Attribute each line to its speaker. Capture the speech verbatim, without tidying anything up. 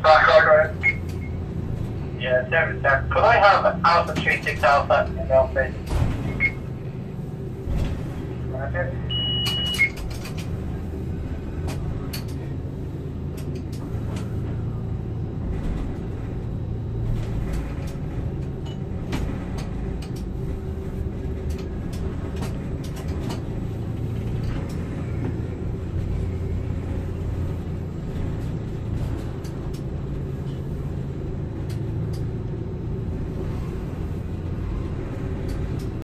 Speaker 1: back, I'll go ahead.
Speaker 2: Yeah, seven seven. Could I have Alpha three six Alpha in the office? Roger.